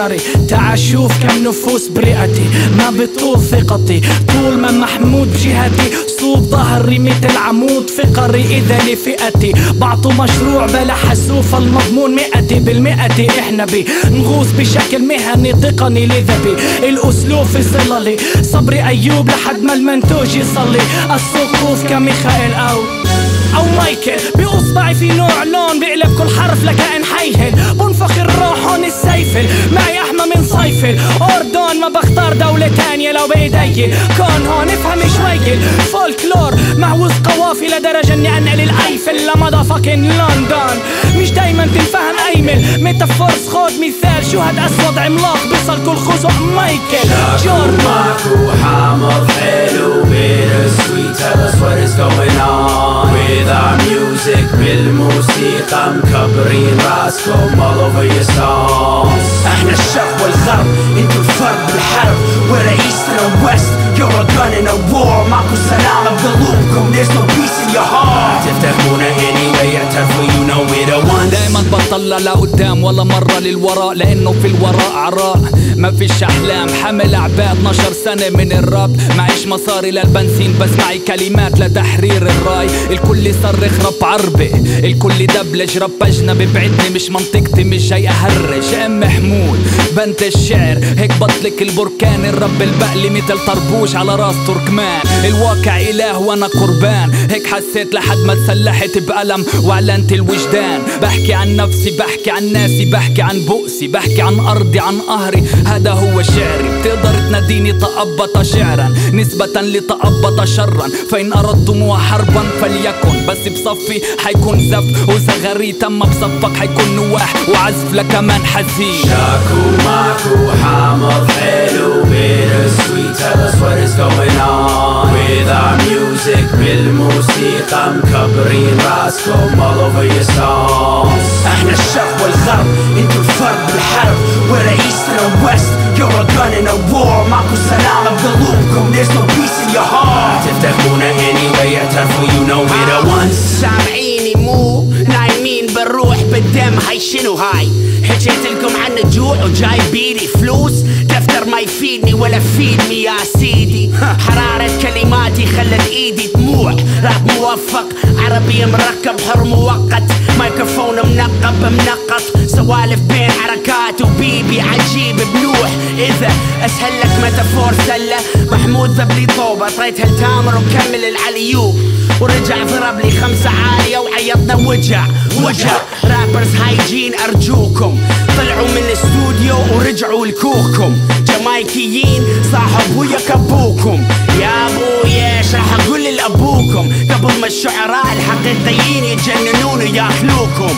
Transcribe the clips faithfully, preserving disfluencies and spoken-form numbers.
بشري. تعال شوف كم نفوس برئتي ما بطول ثقتي، طول ما محمود بجهتي صوب ظهري مثل عمود فقري. إذا لفئتي بعطوا مشروع بلا حسوف المضمون مئتي بالمئة. احنا بي نغوص بشكل مهني تقني لذبي الأسلوب في صللي، صبري أيوب لحد ما المنتوج يصلي. السقوف كميخائيل أو أو مايكل، بأصبعي في نوع لون بقلب كل حرف لكائن حيهل. بنفخ الروح هون السيفل معي أحمى من صيفل. أردن ما بختار دولة تانية لو بإيدي كون هون افهم شوي. فولكلور معوز قوافي لدرجة اني انقل الايفل لمضى فاكن لندن. مش دايما تنفهم ايمل ميتافورس خود مثال شهد اسود عملاق بيصل كل خزق مايكل جوردن. معكو حامض حلو bittersweet. Tell us what is going on with our music. بالموسيقى مكبرين راسكم all over your songs. احنا الشرق والغرب انتو الفرق بالحرب. We're the east and the west. You're a gun in a war. معكو سلام بقلوبكم. There's no peace in your heart. تفتهمونا anyway اعترفوا you know we're the ones. دايما بطلع لقدام ولا مرة للوراء، لانه في الوراء عراء ما فيش احلام. حمل اعباء اتناشر سنة من الراب، معيش مصاري للبنزين بس معي كلمات لتحرير الراي. الكل صرخ رب عربي، الكل دبلج رب اجنبي بعدني مش منطقتي مش جاي اهرج. ام حمود بنت الشعر هيك بطلق البركان. الرب البقلي مثل طربوش على راس تركمان. الواقع اله وانا قربان، هيك حسيت لحد ما تسلحت بألم واعلنت الوجدان. بحكي عن نفسي بحكي عن ناسي بحكي عن بؤسي بحكي عن ارضي عن قهري. هذا هو شعري، بتقدر تناديني تأبط شعرا نسبة لتأبط شرا. فإن أردتم حربا فليكن، بس بصفي حيكون زف وزغريت. أما بصفك حيكون نواح وعزف لكمان حزين. شاكو ماكو حامض حلو bittersweet. Tell us what is going on with our music. بالموسيقى مكبرين راسكم all over your songs. احنا الشرق والغرب انتو الفرق بالحرب. We're the east and the west. You're a gun in a war. معكو سلام بقلوبكم. There's no peace in your heart. تفتهمونا anyway اعترفوا you know we're the ones. سامعيني مو نايمين بالروح بالدم. هاي شنو هاي؟ حكيت لكم عن الجوع وجاي بيدي فلوس. دفتر ما يفيدني ولا فيدني يا سيدي. حرارة كلماتي خلت ايدي دموع. راب موفق عربي مركب حر مؤقت. مايكروفون منقب منقط. سوالف بين حركات وبيبي عجيب بنوح. اذا اسهل لك ميتافور سله محمود ذب لي طوبه. طريت هالتامر وكمل العليوب ورجع ضرب لي خمسة عالية وعيطنا وجع وجع. رابرز هايجين أرجوكم طلعوا من الاستوديو ورجعوا لكوخكم. جمايكيين صاحب وياك أبوكم. يا أبويا ايش راح أقول لأبوكم قبل ما الشعراء الحقيقيين يتجننون وياكلوكم.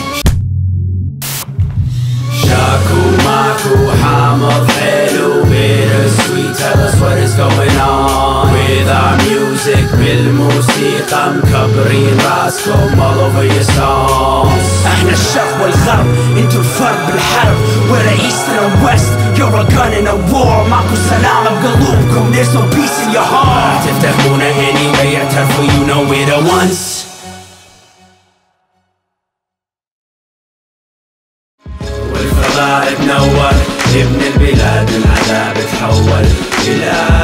شاكو ماكو حامض حلو bittersweet. Tell us what is going on with our music. بالموسيقى مكبرين راسكم all over your songs. احنا الشرق والغرب انتو الفرق بالحرب. We're the east and the west. You're a gun in a war. معكو سلام بقلوبكم. There's no peace in your heart. تفتهمونا anyway اعترفوا you know we're the ones. والفضاء تنور ابن البلاد العذاب تحول إلى